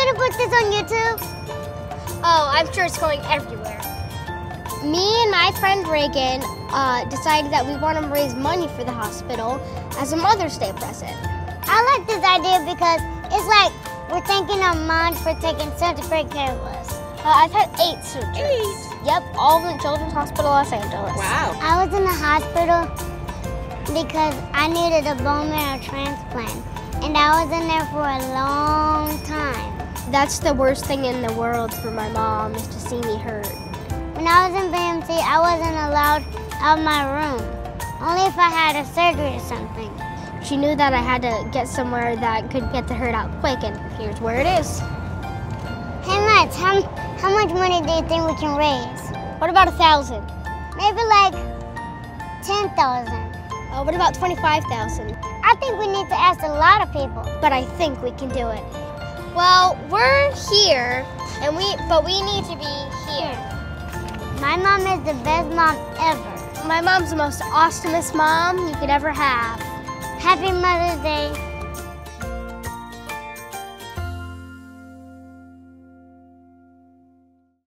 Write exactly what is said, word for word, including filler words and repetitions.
gonna put this on YouTube? Oh, I'm sure it's going everywhere. Me and my friend Regan uh, decided that we want to raise money for the hospital as a Mother's Day present. I like this idea because it's like we're thanking our moms for taking such great care of us. Uh, I've had eight surgeries. Eight? Yep, all in Children's Hospital, Los Angeles. Wow. I was in the hospital because I needed a bone marrow transplant, and I was in there for a long time. That's the worst thing in the world for my mom, is to see me hurt. When I was in B M C, I wasn't allowed out of my room, only if I had a surgery or something. She knew that I had to get somewhere that could get the hurt out quick, and here's where it is. Hey, Matt, how, how much money do you think we can raise? What about a thousand? Maybe like ten thousand. Uh, what about twenty-five thousand? I think we need to ask a lot of people. But I think we can do it. Well, we're here, and we but we need to be here. My mom is the best mom ever. My mom's the most awesomest mom you could ever have. Happy Mother's Day.